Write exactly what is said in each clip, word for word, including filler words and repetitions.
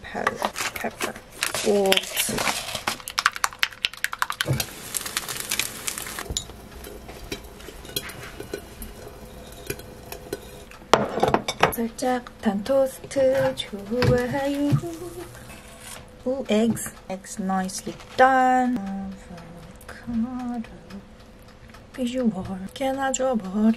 powder, pepper, salt. 살짝 탄 토스트 좋아요. 오, eggs. Eggs nicely done. avocado. 비주얼 깨나 줘버려.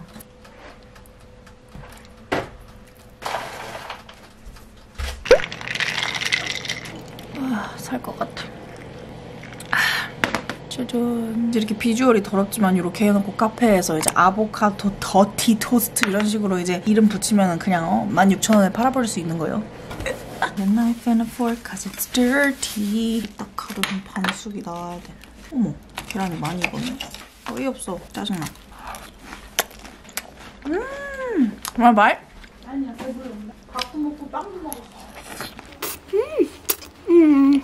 아, 살 것 같아. 아, 짜잔. 이렇게 비주얼이 더럽지만 이렇게 해놓고 카페에서 이제 아보카도 더티 토스트 이런 식으로 이제 이름 붙이면 그냥 어, 만 육천 원에 팔아버릴 수 있는 거예요. A knife and a fork cause it's dirty. 딱 하루는 반숙이 나와야 돼. 어머, 계란이 많이 익었네. 어이없어. 짜증나. 음, 정말 말? 아니야, 배불러. 밥도 먹고 빵도 먹었어. 음, 음.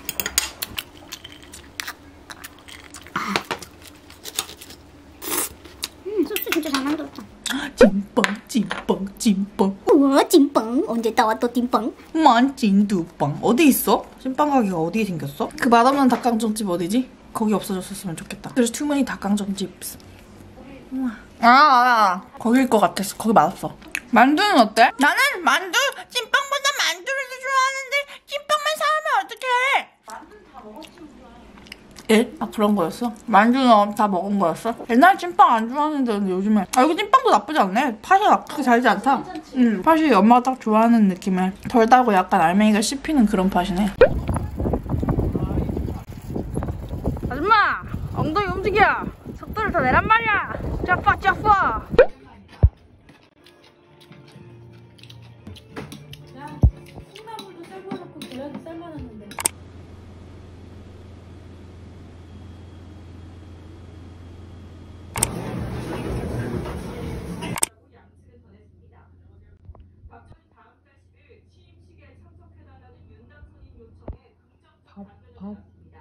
음, 소스 진짜 잘 만들었다. 찐빵, 찐빵, 찐빵. 우와, 찐빵. 언제 따와 또 찐빵? 만 찐두빵. 어디 있어? 찐빵 가게가 어디에 생겼어? 그 맛없는 닭강정집 어디지? 거기 없어졌었으면 좋겠다. There's too many 닭강정집s. 우와. 아, 아, 거길 것 같았어. 거기 맛없어. 만두는 어때? 나는 만두, 찐빵보다 만두를 더 좋아하는데 찐빵만 사오면 어떡해? 만두는 다 먹었지, 우리가. 에? 아, 그런 거였어? 만두는 다 먹은 거였어? 옛날에 찐빵 안 좋아하는데 요즘에 아, 여기 찐빵도 나쁘지 않네. 팥이 그렇게 달지 않다. 응, 팥이 엄마가 딱 좋아하는 느낌의 덜 달고 약간 알맹이가 씹히는 그런 팥이네. 아줌마! 엉덩이 움직여! 속도를 더 내란 말이야! 짜파 짜파! 야, 콩나물도 삶아놓고 계란도 삶아놨는데. 밥, 밥.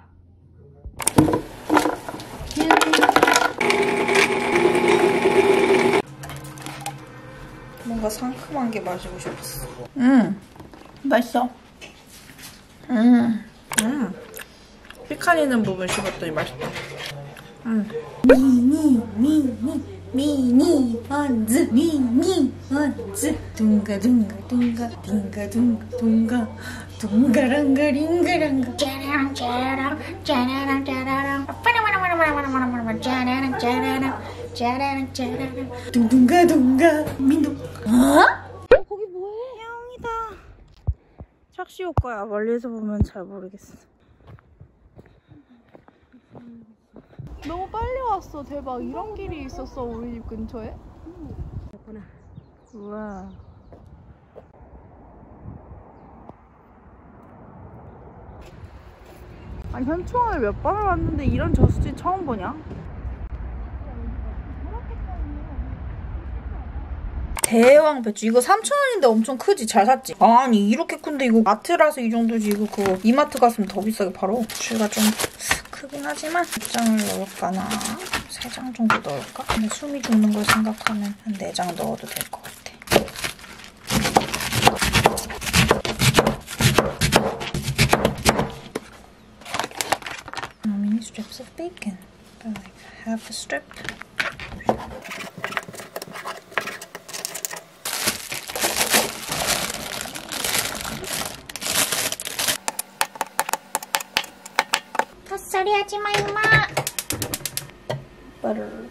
뭔가 상큼한 게 마시고 싶었어. 음, 맛있어. 음, 음. 피칸이는 부분 씹었더니 맛있다. 음. 미니 미니 미니 원즈 미니 원즈 둥가 둥가 둥가 둥가 둥가 둥가 둥가랑가 링가랑가 짜라랑 짜라랑 짜라랑 짜라랑 빠라바라바라바라바라바라 짜라랑 짜라랑 짜라랑 짜라랑 둥둥가 둥가 민도. 어? 거기 뭐해? 형이다. 착시 효과야. 멀리서 보면 잘 모르겠어. 너무 빨리 왔어. 대박. 이런 길이 있었어 우리 집 근처에? 그렇구나. 우와. 아니 현충원을 몇 번을 왔는데 이런 저수지 처음 보냐? 대왕 배추. 이거 삼천 원인데 엄청 크지? 잘 샀지? 아니 이렇게 큰데 이거 마트라서 이 정도지. 이거 그거 이마트 갔으면 더 비싸게 팔어. 배추가 좀 크긴 하지만 몇 장을 넣을까나? 세 장 정도 넣을까? 근데 숨이 죽는 걸 생각하면 한 네 장 넣어도 될 것 같아. Mini strips of bacon. But like half a strip. 헛소리 하지 마 임마. Butter.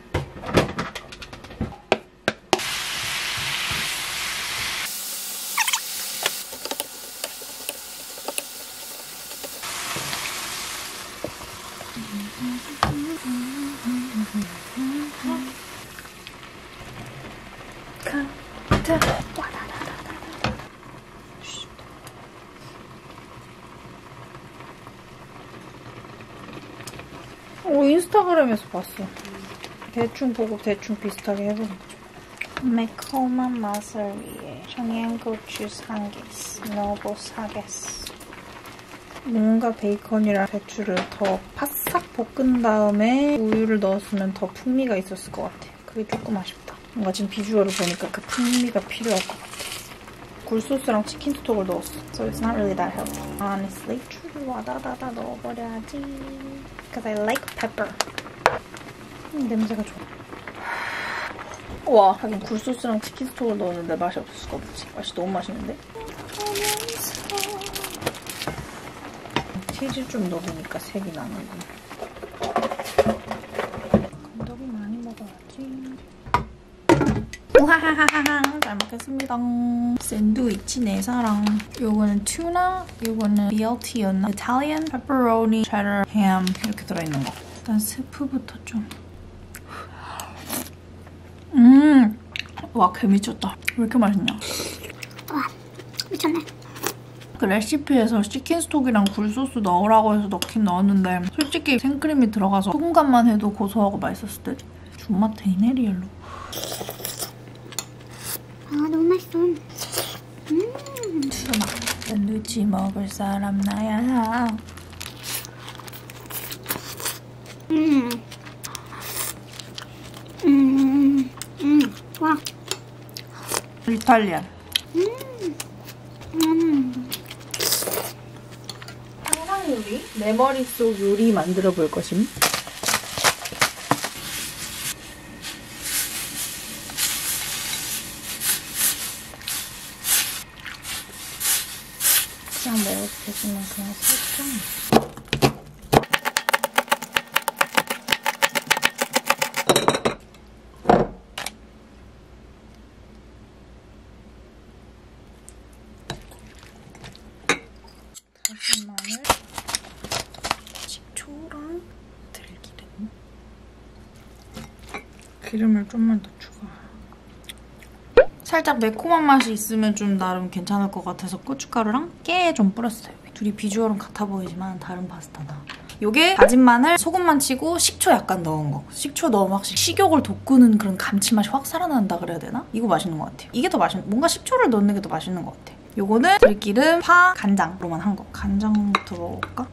오, 인스타그램에서 봤어. 대충 보고 대충 비슷하게 해보는 거죠. 매콤한 맛을 위해 청양고추 한 개스 넣고 사겠어. 뭔가 베이컨이랑 배추를 더 바싹 볶은 다음에 우유를 넣었으면 더 풍미가 있었을 것 같아. 그게 조금 아쉽다. 뭔가 지금 비주얼을 보니까 그 풍미가 필요할 것 같아. 굴소스랑 치킨 스톡을 넣었어. So it's not really that healthy. Honestly. 추를 와다다다 넣어버려야지. Because I like pepper. 음, 냄새가 좋아. 와, 하긴 굴소스랑 치킨 스톡을 넣었는데 맛이 없을 수가 없지. 맛이 너무 맛있는데? 치즈 좀 넣으니까 색이 나는구나. 건더기 많이 먹어야지. 우하하하하, 잘 먹겠습니다. 샌드위치 내 사랑. 요거는 투나, 요거는 비엘티였나? 이탈리안 페퍼로니, 체더, 햄 이렇게 들어있는 거. 일단 스프부터 좀. 음, 와, 개 미쳤다. 왜 이렇게 맛있냐? 와, 미쳤네. 그 레시피에서 치킨 스톡이랑 굴소스 넣으라고 해서 넣긴 넣었는데 솔직히 생크림이 들어가서 소금간만 해도 고소하고 맛있었을 때 존맛 되네, 리얼로. 아, 너무 맛있어. 음. 투나, 샌드위치 먹을 사람 나야. 음. 음. 음. 와. 이탈리안. 음. 음. 상상 요리? 내 머릿속 요리 만들어 볼 것임. 그냥 먹어도 되지만 그냥 살짝. 다진 마늘, 식초랑 들기름. 기름을 좀만 더 추가. 살짝 매콤한 맛이 있으면 좀 나름 괜찮을 것 같아서 고춧가루랑 깨 좀 뿌렸어요. 둘이 비주얼은 같아 보이지만 다른 파스타다. 요게 다진 마늘, 소금만 치고 식초 약간 넣은 거. 식초 넣으면 확실히 식욕을 돋구는 그런 감칠맛이 확 살아난다 그래야 되나? 이거 맛있는 것 같아요. 이게 더 맛있는, 뭔가 식초를 넣는 게 더 맛있는 것 같아요. 요거는 들기름, 파, 간장으로만 한 거. 간장부터 먹어볼까?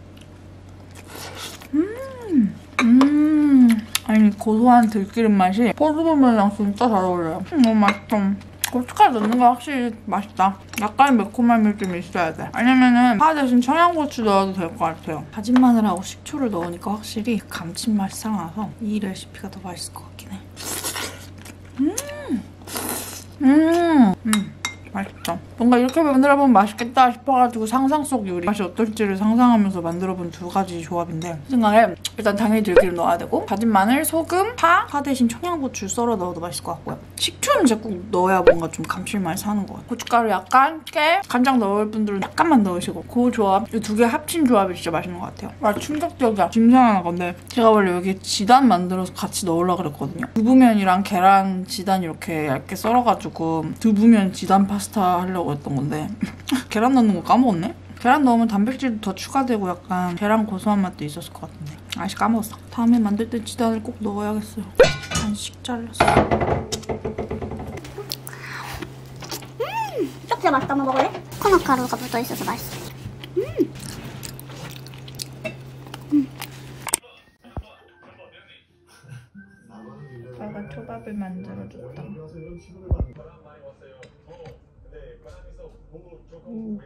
음, 음. 아니, 고소한 들기름 맛이 포도면이랑 진짜 잘 어울려요. 음, 너무 맛있어. 고춧가루 넣는 거 확실히 맛있다. 약간 매콤함이 좀 있어야 돼. 아니면은 파 대신 청양고추 넣어도 될 것 같아요. 다진 마늘하고 식초를 넣으니까 확실히 감칠맛이 살아나서 이 레시피가 더 맛있을 것 같긴 해. 음, 음, 음. 맛있다. 뭔가 이렇게 만들어보면 맛있겠다 싶어가지고 상상 속 요리 맛이 어떨지를 상상하면서 만들어본 두 가지 조합인데 제 생각에 일단 당연히 들기름 넣어야 되고 다진 마늘, 소금, 파, 파 대신 청양고추 썰어 넣어도 맛있을 것 같고요. 식초는 이제 꼭 넣어야 뭔가 좀 감칠맛이 사는 것 같아요. 고춧가루 약간, 깨, 간장 넣을 분들은 약간만 넣으시고 그 조합, 이 두 개 합친 조합이 진짜 맛있는 것 같아요. 와, 충격적이야. 짐 생각난 건데 제가 원래 여기 지단 만들어서 같이 넣으려고 그랬거든요. 두부면이랑 계란 지단 이렇게 얇게 썰어가지고 두부면 지단 파스타 하려고 했던 건데 계란 넣는 거 까먹었네? 계란 넣으면 단백질도 더 추가되고 약간 계란 고소한 맛도 있었을 것 같은데 아직 까먹었어. 다음에 만들 때 지단을 꼭 넣어야겠어요. 한씩 잘랐어. 음, 진짜 맛있다. 한번 먹을래? 코코넛 가루가 묻어있어서 맛있어. 음. 음. 아가 초밥을 만들어줬다. 음.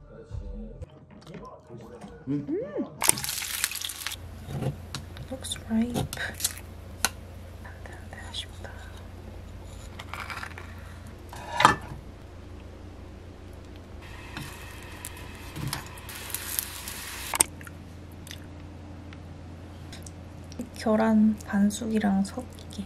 음. Looks ripe. 아쉽다. 계란 반숙이랑 섞이게.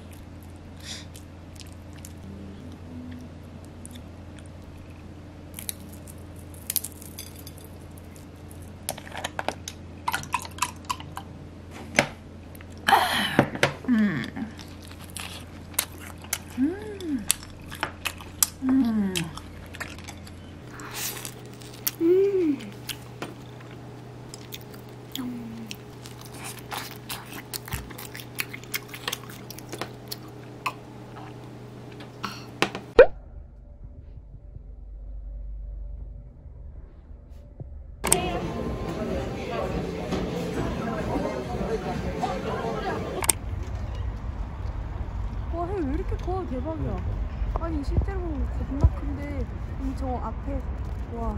음. 음. 음. 음. 와, 해 왜 이렇게 커? 대박이야. 아니 실제로 보면 겁나 큰데 이 저 앞에 와.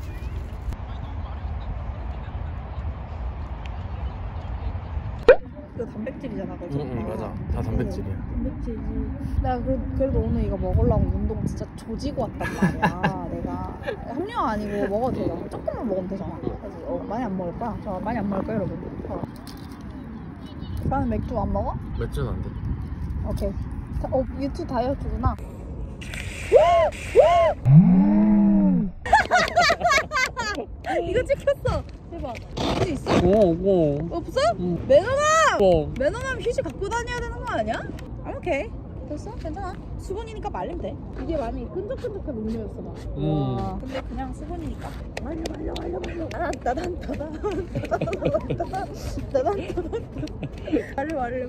이거 단백질이잖아, 그죠? 응, 응, 맞아. 다 단백질이야. 단백질이지. 내가 그, 그래도 오늘 이거 먹으려고 운동 진짜 조지고 왔단 말이야. 내가 합류 아니고 먹어도 되잖아. 조금만 먹으면 되잖아. 그래서 어, 많이 안 먹을 거야. 저 많이 안 먹을 거야, 여러분. 어. 나는 맥주 안 먹어? 맥주는 안 돼. 오케이. 자, 어, 유튜브 다이어트구나. 이거 찍혔어. 대박. 휴지 있어? 오, 오. 없어? 응. 매너남! 오. 매너남 휴지 갖고 다녀야 되는 거 아니야? 아, 오케이. 됐어? 괜찮아. 수분이니까 말리면 돼. 이게 많이 끈적끈적한 음료였어, 막. 음. 와. 근데 그냥 수분이니까. 말려, 말려, 말려, 말려. 나단, 나단, 나단. 나단, 나단. 말려, 말려.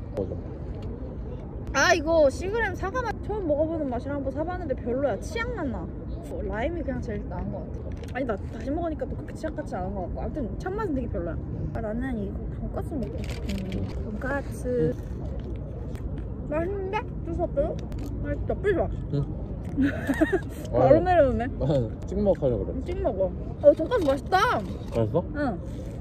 아, 이거 시그램 사과맛 처음 먹어보는 맛이라 한번 사봤는데 별로야. 치약맛 나. 어, 라임이 그냥 제일 나은 것 같아. 아니, 나 다시 먹으니까 또 그렇게 치약 같지 않은 것 같고. 아무튼 참맛은 되게 별로야. 아, 나는 이거 돈까스 먹고 싶은데. 돈까스. 맛있는데? 주웠어요? 맛있다. 뿌리지 응. 바로 내려오네. 난 찍먹 하려고 그래. 찍 먹어. 어, 돈까스 맛있다. 맛있어? 응.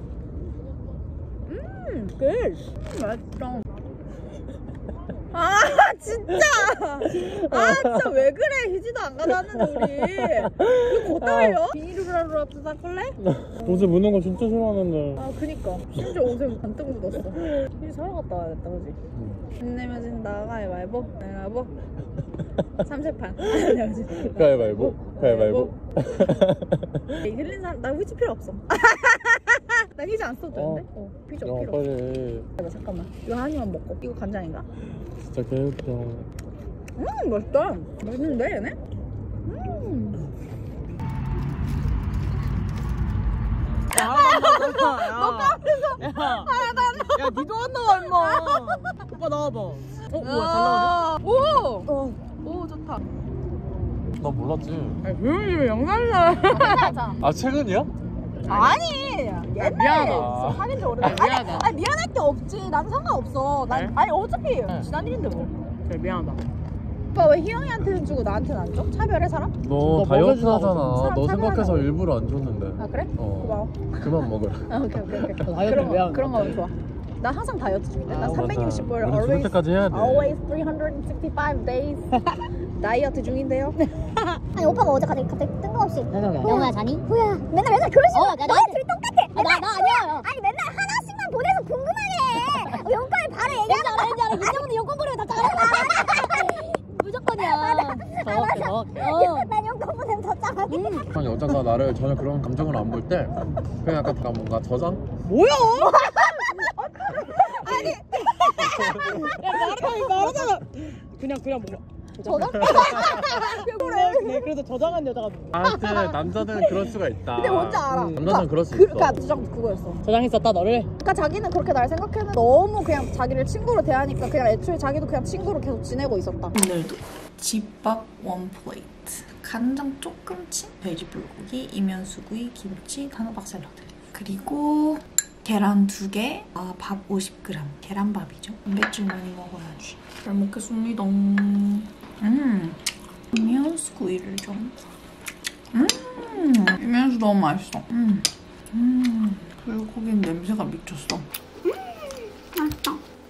음, 굿. 음, 맛있다. 아, 진짜! 아, 진짜 왜 그래? 휴지도 안 가져왔는데, 우리. 이거 어디다 흘려? 비닐으로 뜯어볼래? 옷에 묻는 거 진짜 싫어하는데. 아, 그니까. 심지어 옷에 잔뜩 묻었어. 휴지 사러 갔다 와야겠다, 그지? 안 내면 진다. 가위바위보. 가위바위보. 삼세판. 가위바위보. 가위바위보. 흘린 사람, 나 휴지 필요 없어. 나 휴지 안 써도 되는데? 어, 필요 야, 필요. 빨리. 없어. 잠깐만. 이거 한 입만 먹고. 이거 간장인가? 진짜 개웃겨. 음, 맛있다. 맛있는데, 얘네? 음. 야, 너 까면서. 야, 야, 니도 안 나와, 임마. 오빠 나와봐. 어, 뭐야, 잘 나오네? 오! 어. 오, 좋다. 나 몰랐지. 야, 조용히 왜 영상이야? 괜찮아. 아, 최근이야? 아니, 옛날에 미안하다. 사귄 지 오래됐어. 아, 미안하다. 아니, 아니, 미안할 게 없지. 난 상관없어. 난, 네? 아니, 어차피 네. 지난 일인데 뭐. 그래, 미안하다. 오빠 왜 희영이한테는 주고 나한테는 안 줘? 차별해, 사람? 너 너 다이어트 먹여주려고 하잖아. 사람 너 생각해서 차별하려고. 일부러 안 줬는데. 아, 그래? 어. 고마워. 그만 먹으라. 아, 오케이, 오케이, 오케이. 다이어트 그런 왜 거, 하는 그런 거야? 거면 좋아. 나 항상 다이어트 중인데. 나 아, 삼백육십 볼 맞아. 우리 죽을 always, 때까지 해야 돼. always 삼백육십오 days 다이어트 중인데요. 아니 오빠가 어제 갑자기, 갑자기 뜬금없이 혜정아. 영호야 자니? 후야 맨날 맨날 그런 식으로 어, 나- 나- 너희 둘이 똑같아 아, 나, 나 아니야 아니 맨날 하나씩만 보내서 궁금하네 어, 용건을 바로 얘기하는 거야 왠지 알아 민정은도 용건 보내면 다 짜증나 무조건이야 정확해, 정확해. 어. 난 용건 보내면 더 짜증나 한 여자가 나를 전혀 그런 감정을 안 볼 때 그냥 약간 나 뭔가 저장? 뭐야? 아니. 야, 말하다가, 말하다가. 그냥, 그냥 뭐. 저장? 그래, 네, 그래서 저장한 여자가 누구? 나한테 남자들은 그럴 수가 있다. 근데 뭔지 알아. 음, 남자는 그럴 수 그, 있어. 그니까 주장 그거였어. 저장했었다, 너를? 그러니까 자기는 그렇게 날 생각했는데 너무 그냥 자기를 친구로 대하니까 그냥 애초에 자기도 그냥 친구로 계속 지내고 있었다. 오늘도 집밥 원 플레이트, 간장 조금 친 돼지 불고기, 이면수구이, 김치, 단호박 샐러드, 그리고 계란 두 개, 아, 밥 오십 그램, 계란밥이죠. 단백질 많이 먹어야지. 잘 먹겠습니다. 음, 이면수구이를 좀. 음, 이면수 너무 맛있어. 음, 음, 불고기 냄새가 미쳤어. 맛있다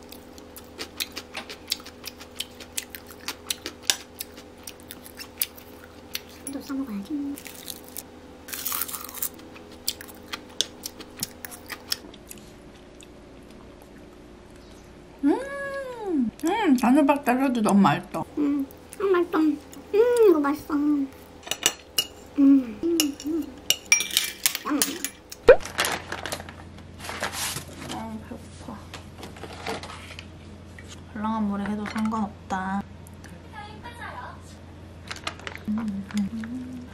또 싸먹어야지 음, 음, 단호박 샐러드 너무 맛있어. 음, 음 맛있다 음 이거 맛있어 음, 음, 음. 음. 아, 배고파. 발랑한 물에 해도 상관없다. 음, 음.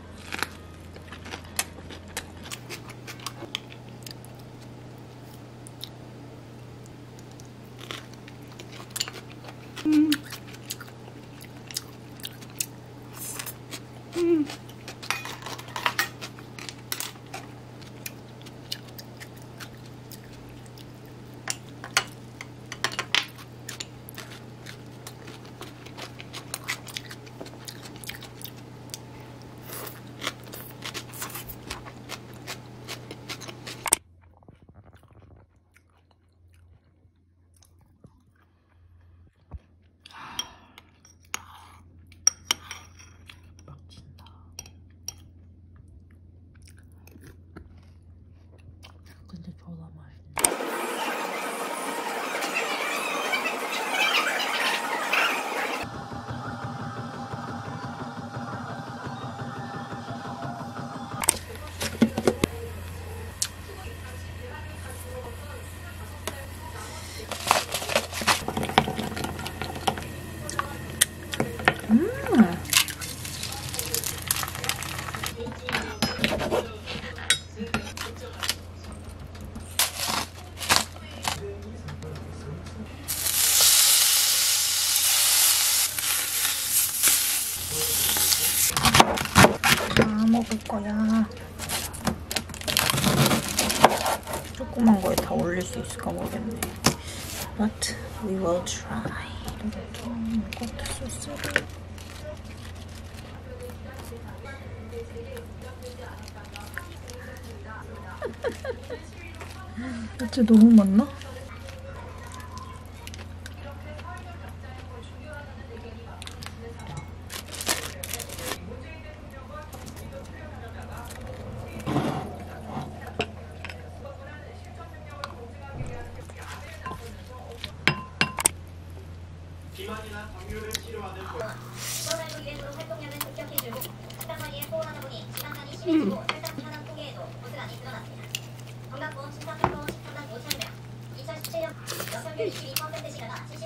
음. 음. 거야. 조그만 거에 다 올릴 수 있을까 모르겠네. But we will try. 이것도 이것도 소스를. 야채 너무 많나? 코로나십구 이벤트로 활동량을 급격해지고 식당관리에 소홀하다 보니 지방간이 심해지고 혈당 현황 통계에도 고스란히 드러났습니다. 건강보험 심사평가원 식당당 오천 명, 이천십칠 년 여성률 이십이 퍼센트시가가 칠십